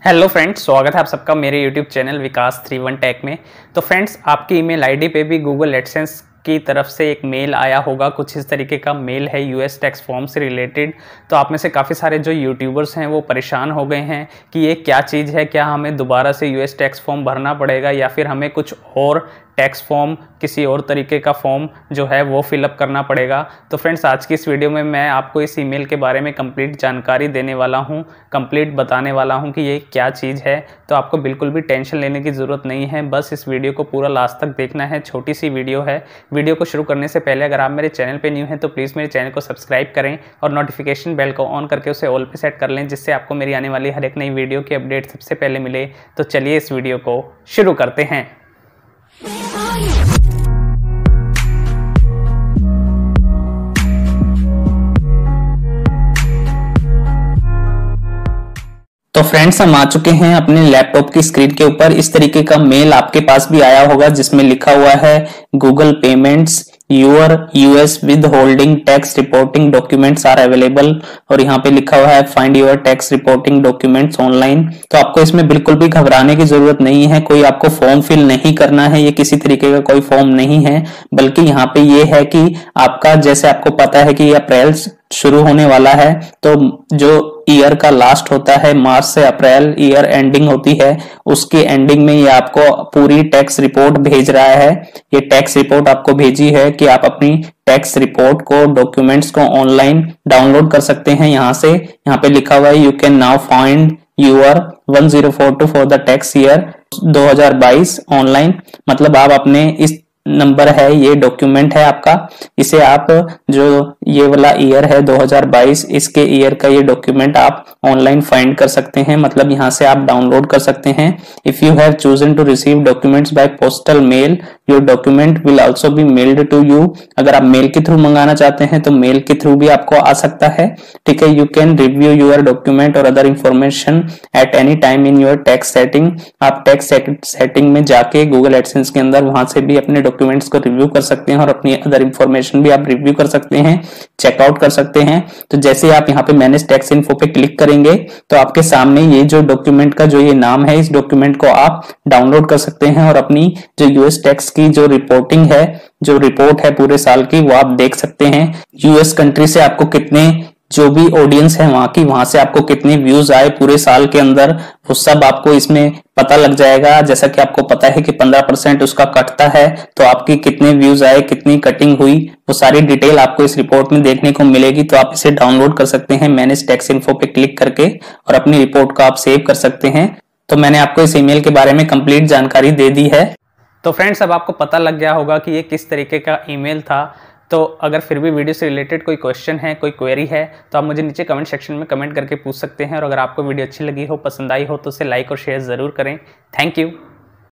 Hello friends, स्वागत है आप सबका मेरे यूट्यूब चैनल विकास 31 टेक में। तो फ्रेंड्स, आपकी ईमेल आईडी पे भी गूगल एडसेंस की तरफ से एक मेल आया होगा। कुछ इस तरीके का मेल है यूएस टैक्स फॉर्म से रिलेटेड। तो आप में से काफ़ी सारे जो यूट्यूबर्स हैं वो परेशान हो गए हैं कि ये क्या चीज़ है, क्या हमें दोबारा से यूएस टैक्स फॉर्म भरना पड़ेगा या फिर हमें कुछ और टैक्स फॉर्म, किसी और तरीके का फॉर्म जो है वो फिलअप करना पड़ेगा। तो फ्रेंड्स, आज की इस वीडियो में मैं आपको इस ईमेल के बारे में कंप्लीट जानकारी देने वाला हूं, कंप्लीट बताने वाला हूं कि ये क्या चीज़ है। तो आपको बिल्कुल भी टेंशन लेने की ज़रूरत नहीं है, बस इस वीडियो को पूरा लास्ट तक देखना है। छोटी सी वीडियो है। वीडियो को शुरू करने से पहले अगर आप मेरे चैनल पर न्यू हैं तो प्लीज़ मेरे चैनल को सब्सक्राइब करें और नोटिफिकेशन बेल को ऑन करके उसे ऑल पे सेट कर लें, जिससे आपको मेरी आने वाली हर एक नई वीडियो की अपडेट सबसे पहले मिले। तो चलिए इस वीडियो को शुरू करते हैं। तो फ्रेंड्स, हम आ चुके हैं अपने लैपटॉप की स्क्रीन के ऊपर। इस तरीके का मेल आपके पास भी आया होगा जिसमें लिखा हुआ है Google payments your US withholding tax reporting documents are available, और यहाँ पे लिखा हुआ है find your tax reporting documents online. तो आपको इसमें बिल्कुल भी घबराने की जरूरत नहीं है, कोई आपको फॉर्म फिल नहीं करना है। ये किसी तरीके का कोई फॉर्म नहीं है, बल्कि यहाँ पे ये है कि आपका, जैसे आपको पता है कि ये अप्रैल शुरू होने वाला है, तो जो ईयर का लास्ट होता है, मार्च से अप्रैल ईयर एंडिंग होती है, उसकी एंडिंग में ये आपको पूरी टैक्स रिपोर्ट भेज रहा है। ये टैक्स रिपोर्ट आपको भेजी है कि आप अपनी टैक्स रिपोर्ट को, डॉक्यूमेंट्स को ऑनलाइन डाउनलोड कर सकते हैं। यहाँ पे लिखा हुआ है you can now find your 1042 for the tax year 2022 online. मतलब आप अपने इस नंबर है, ये डॉक्यूमेंट है आपका, इसे आप, जो ये वाला ईयर है 2022, इसके ईयर का ये डॉक्यूमेंट आप ऑनलाइन फाइंड कर सकते हैं। मतलब यहाँ से आप डाउनलोड कर सकते हैं। If you have chosen to receive documents by postal mail, your document will also be mailed to you. अगर आप मेल के थ्रू मंगाना चाहते हैं तो मेल के थ्रू भी आपको आ सकता है। ठीक है, you can review your document और other information at any time in your tax setting. आप टैक्स सेटिंग में जाके गूगल एडसेंस के अंदर वहां से भी अपने डॉक्यूमेंट्स को रिव्यू कर सकते हैं और अपनी अदर इंफॉर्मेशन भी आप रिव्यू कर सकते हैं, चेकआउट कर सकते हैं। तो जैसे आप यहाँ पे मैनेज टैक्स इन्फो पे क्लिक करेंगे तो आपके सामने ये जो डॉक्यूमेंट का जो ये नाम है, इस डॉक्यूमेंट को आप डाउनलोड कर सकते हैं और अपनी जो यूएस टैक्स की जो रिपोर्टिंग है, जो रिपोर्ट है पूरे साल की, वो आप देख सकते हैं। यूएस कंट्री से आपको कितने, जो भी ऑडियंस है वहां की, वहां से आपको कितने व्यूज आए पूरे साल के अंदर, वो सब आपको इसमें पता लग जाएगा। जैसा कि आपको पता है कि 15% उसका कटता है, तो आपकी कितने व्यूज आए, कितनी कटिंग हुई, वो सारी डिटेल आपको इस रिपोर्ट में देखने को मिलेगी। तो आप इसे डाउनलोड कर सकते हैं मैनेज टैक्स इन्फो पे क्लिक करके और अपनी रिपोर्ट को आप सेव कर सकते हैं। तो मैंने आपको इस ईमेल के बारे में कंप्लीट जानकारी दे दी है। तो फ्रेंड्स, अब आपको पता लग गया होगा कि ये किस तरीके का ईमेल था। तो अगर फिर भी वीडियो से रिलेटेड कोई क्वेश्चन है, कोई क्वेरी है, तो आप मुझे नीचे कमेंट सेक्शन में कमेंट करके पूछ सकते हैं। और अगर आपको वीडियो अच्छी लगी हो, पसंद आई हो, तो उसे लाइक और शेयर ज़रूर करें। Thank you.